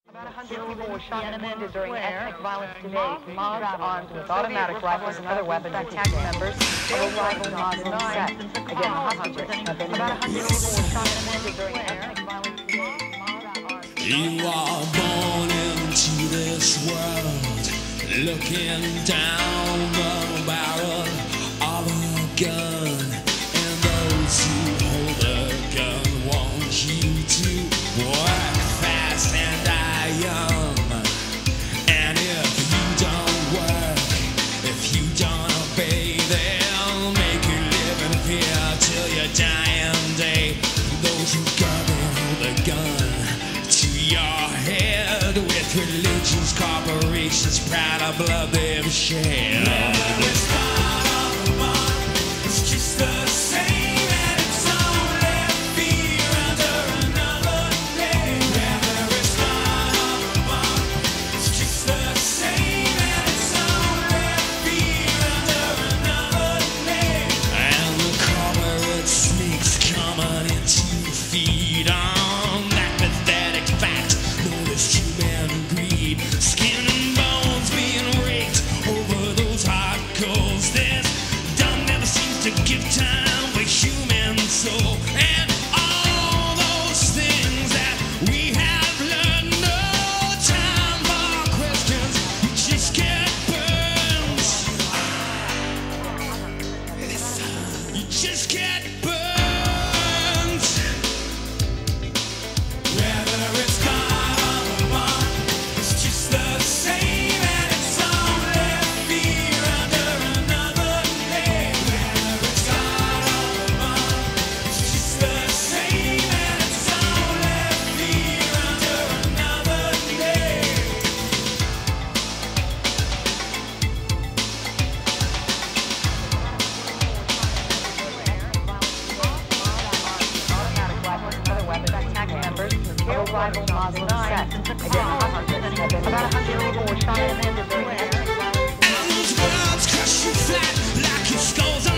About 100 people were shot and wounded during ethnic violence today. Mobs armed with automatic rifles and other weapons attacked members of a rival Muslim sect. Again, hostages have been about 100 people were shot and wounded during ethnic violence today. You are born into this world, looking down the barrel of a gun, and those who hold the gun want you to work fast and die young. And if you don't work, if you don't obey, they'll make you live in fear till your dying day. Those who hold the gun to your head with religions, corporations, proud of blood they've shed. It's just the same, and it's only fear under another name. Whether it's love, it's just the same, and it's only fear under another name. And the corporate snakes coming in to feed on that pathetic fact. Notice human greed, skin and bones being raked over those hard coals. This dumb never seems to give time for human soul. And all those things that we have learned, no time for questions, we just get burned. You just get burned. Whether it's God or one, it's just the same, and it's only fear under another name. Whether it's God or one, it's just the same, and it's only fear under another name. Automatic rifles and other weapons attacked members of a rival Muslim sect. Again, hostages have been about 100 people were shot and wounded during ethnic violence. And those words crush you flat like your skulls